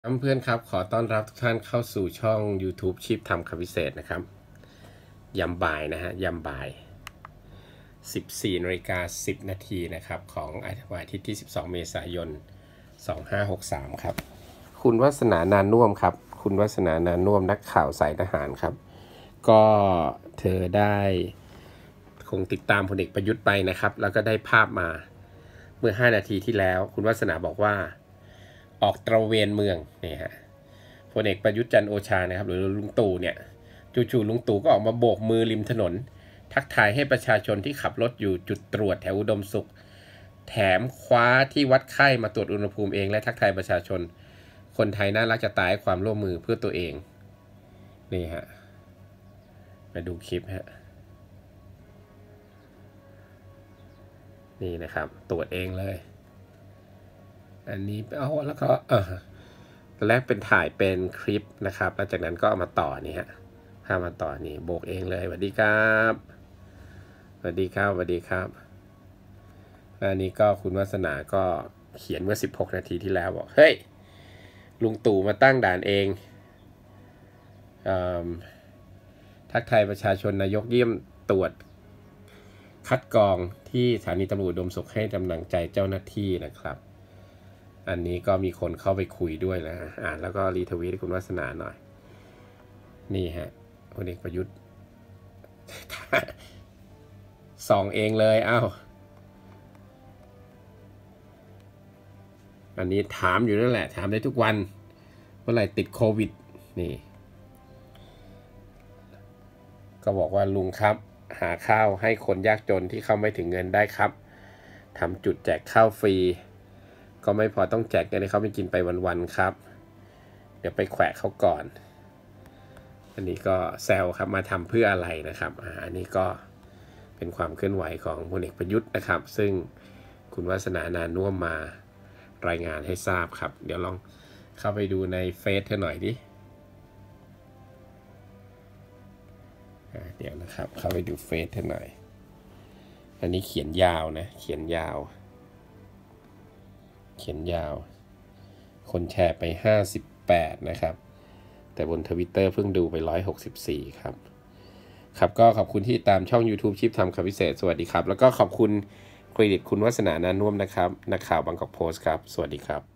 เพื่อนๆครับขอต้อนรับทุกท่านเข้าสู่ช่อง YouTube ชีพทำคำพิเศษนะครับยามบ่ายนะฮะยามบ่าย 14:10 นาทีนะครับของวันอาทิตย์ที่12 เมษายน 2563ครับคุณวาสนานานน่วมครับคุณวาสนานานน่วมนักข่าวสายทหารครับก็เธอได้คงติดตามพลเอกประยุทธ์ไปนะครับแล้วก็ได้ภาพมาเมื่อ5 นาทีที่แล้วคุณวาสนาบอกว่าออกตระเวนเมืองนี่ฮะพลเอกประยุทธ์จันทร์โอชานะครับหรือลุงตู่เนี่ยจู่ๆลุงตู่ก็ออกมาโบกมือริมถนนทักทายให้ประชาชนที่ขับรถอยู่จุดตรวจแถวอุดมสุขแถมคว้าที่วัดไข้มาตรวจอุณหภูมิเองและทักทายประชาชนคนไทยน่ารักจะตายความร่วมมือเพื่อตัวเองนี่ฮะมาดูคลิปฮะนี่นะครับตรวจเองเลยอันนี้แล้วก็ตอนแรกเป็นถ่ายเป็นคลิปนะครับแล้วจากนั้นก็เอามาต่อนี่ฮะพามาต่อนี่โบกเองเลยสวัสดีครับสวัสดีครับสวัสดีครับอันนี้ก็คุณวาสนาก็เขียนเมื่อ16 นาทีที่แล้วบอกเฮ้ยลุงตู่มาตั้งด่านเองทักทายประชาชนนายกเยี่ยมตรวจคัดกรองที่สถานีตำรวจอุดมสุขให้กำลังใจเจ้าหน้าที่นะครับอันนี้ก็มีคนเข้าไปคุยด้วยนะอ่านแล้วก็รีทวีตคุณวาสนาหน่อยนี่ฮะพลเอกประยุทธ์ส่องเองเลยอ้าวอันนี้ถามอยู่นั่นแหละถามได้ทุกวันเมื่อไหร่ติดโควิดนี่ก็บอกว่าลุงครับหาข้าวให้คนยากจนที่เข้าไม่ถึงเงินได้ครับทำจุดแจกข้าวฟรีก็ไม่พอต้องแจกเงินให้เขาไปกินไปวันๆครับเดี๋ยวไปแขวะเขาก่อนอันนี้ก็แซวครับมาทำเพื่ออะไรนะครับอันนี้ก็เป็นความเคลื่อนไหวของพลเอกประยุทธ์นะครับซึ่งคุณวาสนานานน่วมมารายงานให้ทราบครับเดี๋ยวลองเข้าไปดูในเฟซเธอหน่อยดิเดี๋ยวนะครับเข้าไปดูเฟซเธอหน่อยอันนี้เขียนยาวนะเขียนยาวคนแชร์ไป58นะครับแต่บน Twitter เพิ่งดูไป164ครับก็ขอบคุณที่ตามช่อง YouTube ชีพทำคำพิเศษสวัสดีครับแล้วก็ขอบคุณเครดิตคุณวาสนานานน่วมนะครับนักข่าวบางกอกโพสต์ครับสวัสดีครับ